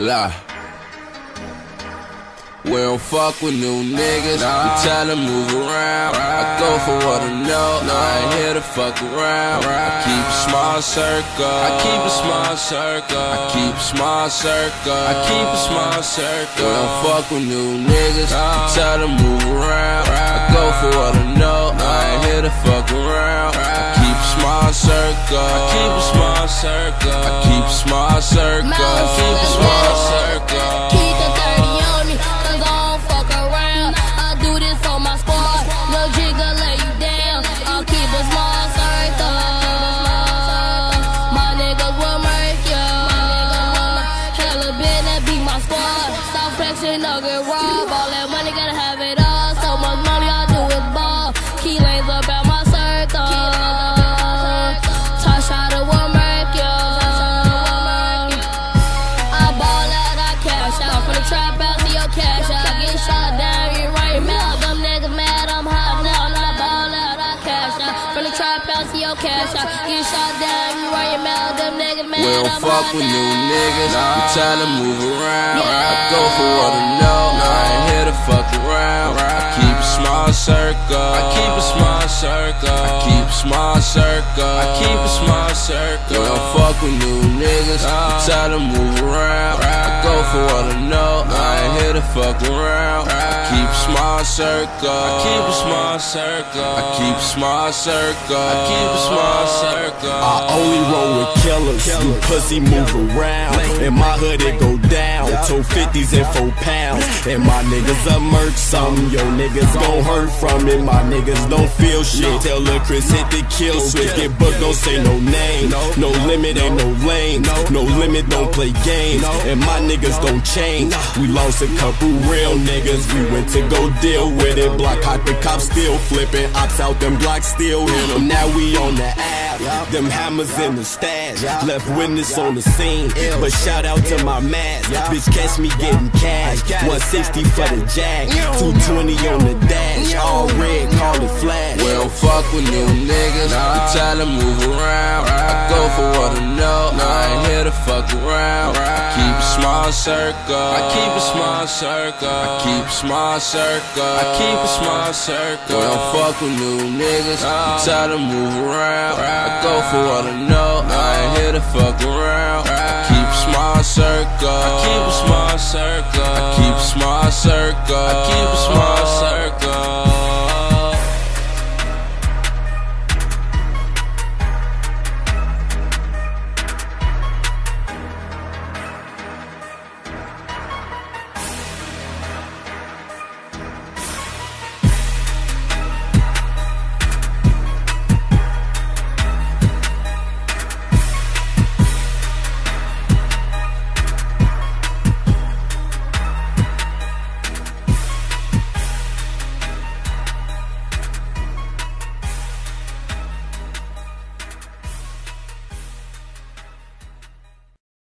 Lie. We don't fuck with new niggas, we tell them move around. I go for what I know, I ain't here to fuck around. I keep a small circle, I keep a small circle, I keep a small circle, I keep a small circle. We don't fuck with new niggas, we tell them move around. I go for what I know, I ain't here to fuck around. I keep a small circle, I keep a small circle, I keep a small circle, I keep a small circle. Keep the 30 on me, cause I don't fuck around. I do this for my squad, no jigger lay you down. I'll keep a small circle. My niggas will make ya. Hella been that be my squad. Stop flexing, I'll get robbed. All that money, gotta have it all. So much money, all I do is ball. Key lanes up at my circle. Touch how the will make ya. I ball out, I cash out. For the trap out, see your cash out. Get shot down, you right mouth. Them niggas mad, I'm hot now. I ball out, I cash out. For the trap out, see your cash out. Get shot down, you right mouth. Them niggas mad, We don't I'm fuck hot with new now. niggas, we tell them move around. I go for what I know, I ain't here to fuck around. I keep a small circle, I keep a small circle, I keep a small circle, I keep a small circle. We don't fuck with new niggas, we tell them move around. I go for what I know, I ain't here to fuck around. I keep a small circle, I keep a small circle, I keep a small circle, I keep a small circle. I only roll with killers, you pussy move around. In my hood it go down, 250s and 4 pounds. And my niggas a merch something, yo niggas gon' hurt from it. My niggas don't feel shit. Tell Lil Chris hit the kill switch, get booked, don't say no name. No limit, ain't no lane. No limit, don't play games. And my niggas don't change. We lost a couple real niggas, we went to go deal with it. Block hot, the cops still flipping. Ops out, them blocks still hit them. Now we on the app, them hammers in the stash. Left witness on the scene, but shout out to my mask. Bitch catch me getting cash, 160 for the jack, 220 on the dash. All red, call it flash. We don't fuck with new niggas, we tell them move around. I go for what I know, I ain't here to fuck around. I keep a small circle, I keep a small circle, I keep a small circle, I keep a small circle. We don't fuck with new niggas, we tell them move around. I go for what I know, I ain't here to fuck around. I keep a small circle, I keep a small circle, I keep a small circle, I keep a small